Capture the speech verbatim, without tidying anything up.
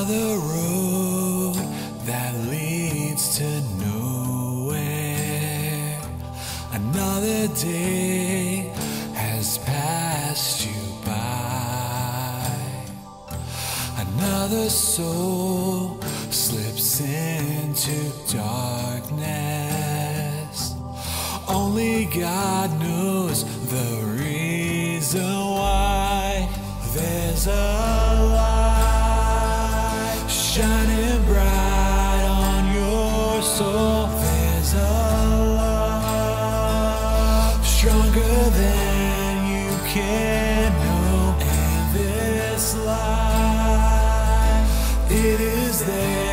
Another road that leads to nowhere. Another day has passed you by. Another soul slips into darkness. Only God knows the reason why. There's a light shining bright on your soul. There's a love stronger than you can know. And this light, it is there.